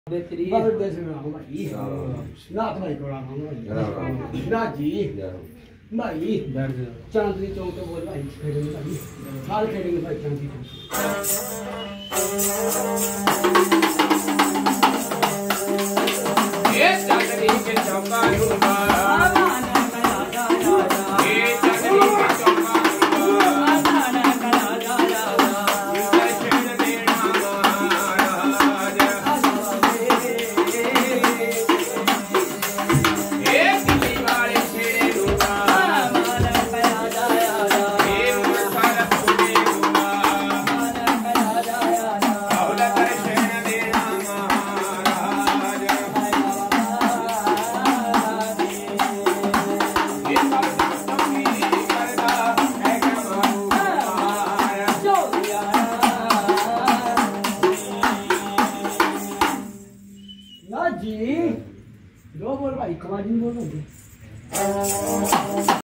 बहुत देश में आऊँ भाई नाथ भाई को आऊँगा ना जी भाई चांदनी चौक तो बोल भाई खेलेंगे भाई हाल खेलेंगे भाई चांदनी चौक ये चांदनी के चौका जी दो बोल भाई कमाजी बोल